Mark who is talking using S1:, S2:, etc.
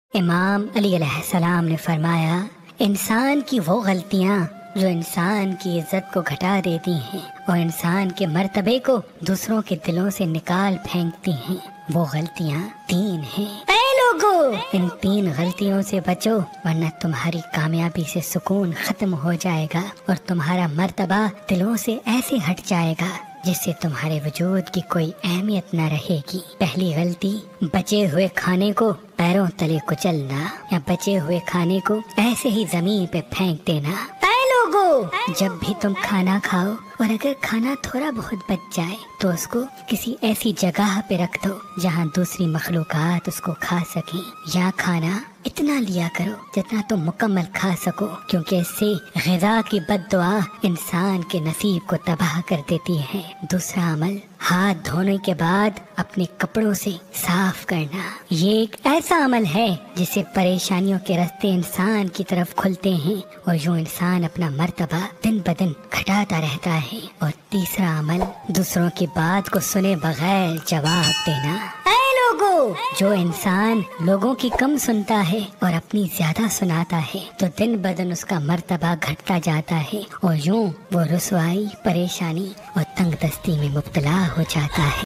S1: امام علی علیہ السلام نے فرمایا، انسان کی وہ غلطیاں جو انسان کی عزت کو گھٹا دیتی ہیں اور انسان کے مرتبے کو دوسروں کے دلوں سے نکال پھینکتی ہیں، وہ غلطیاں 3 ہیں۔ اے لوگو، ان 3 غلطیوں سے بچو، ورنہ تمہاری کامیابی سے سکون ختم ہو جائے گا اور تمہارا مرتبہ دلوں سے ایسے ہٹ جائے گا جس سے تمہارے وجود کی کوئی اہمیت نہ رہے گی۔ پہلی غلطی، بچے ہوئے کھانے کو پیروں تلے کچلنا یا بچے ہوئے کھانے کو ایسے ہی زمین پہ پھینک دینا۔ اے لوگو، جب بھی تم کھانا کھاؤ اور اگر کھانا تھوڑا بہت بچ جائے تو اس کو کسی ایسی جگہ پہ رکھ دو جہاں دوسری مخلوقات اس کو کھا سکیں، یا کھانا اتنا لیا کرو جتنا تم مکمل کھا سکو، کیونکہ اس سے غذا کی بد دعا انسان کے نصیب کو تباہ کر دیتی ہے۔ دوسرا عمل، ہاتھ دھونے کے بعد اپنے کپڑوں سے صاف کرنا۔ یہ ایک ایسا عمل ہے جس سے پریشانیوں کے راستے انسان کی طرف کھلتے ہیں اور یوں انسان اپنا مرتبہ دن بدن گھٹاتا رہتا ہے۔ اور تیسرا عمل، دوسروں کی بات کو سنے بغیر جواب دینا۔ اے لوگو، جو انسان لوگوں کی کم سنتا ہے اور اپنی زیادہ سناتا ہے تو دن بدن اس کا مرتبہ گھٹتا جاتا ہے اور یوں وہ رسوائی، پریشانی اور تنگ دستی میں مبتلا ہو جاتا ہے۔